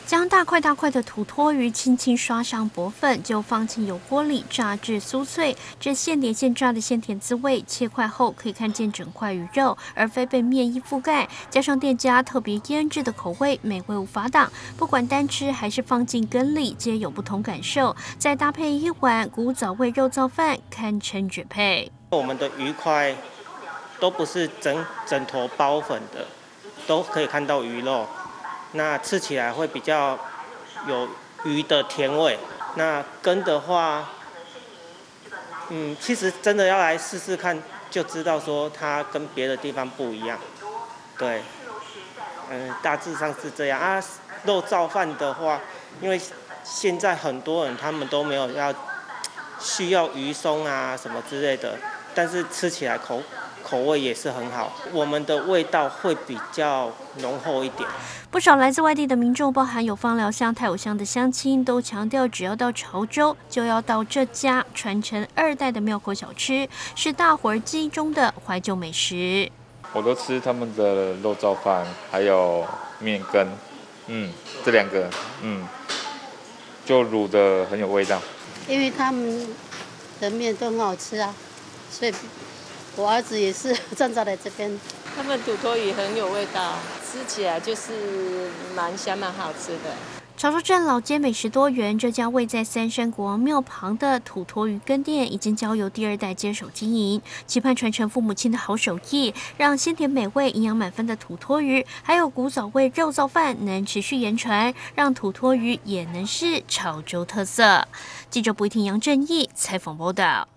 将大块大块的土托鱼轻轻刷上薄粉，就放进油锅里炸至酥脆。这现点现炸的鲜甜滋味，切块后可以看见整块鱼肉，而非被面衣覆盖。加上店家特别腌制的口味，美味无法挡。不管单吃还是放进羹里，皆有不同感受。再搭配一碗古早味肉燥饭，堪称绝配。 我们的鱼块都不是整坨包粉的，都可以看到鱼肉。那吃起来会比较有鱼的甜味。那羹的话，其实真的要来试试看，就知道说它跟别的地方不一样。对，大致上是这样啊。肉燥饭的话，因为现在很多人他们都没有需要鱼松啊什么之类的，但是吃起来口味也是很好，我们的味道会比较浓厚一点。 不少来自外地的民众，包含有芳寮乡、太武乡的乡亲，都强调只要到潮州，就要到这家传承2代的庙口小吃，是大伙儿记忆中的怀旧美食。 我都吃他们的肉燥饭，还有面羹，这2个，就卤的很有味道。 因为他们的面都很好吃啊，所以我儿子也是站在来这边。 他们土托鱼很有味道，吃起来就是蛮香蛮好吃的。 潮州镇老街美食多元，这家位在三山国王庙旁的土托鱼羹店已经交由第2代接手经营，期盼传承父母亲的好手艺，让鲜甜美味、营养满分的土托鱼，还有古早味肉燥饭能持续延传，让土托鱼也能是潮州特色。记者不一听杨正义采访报道。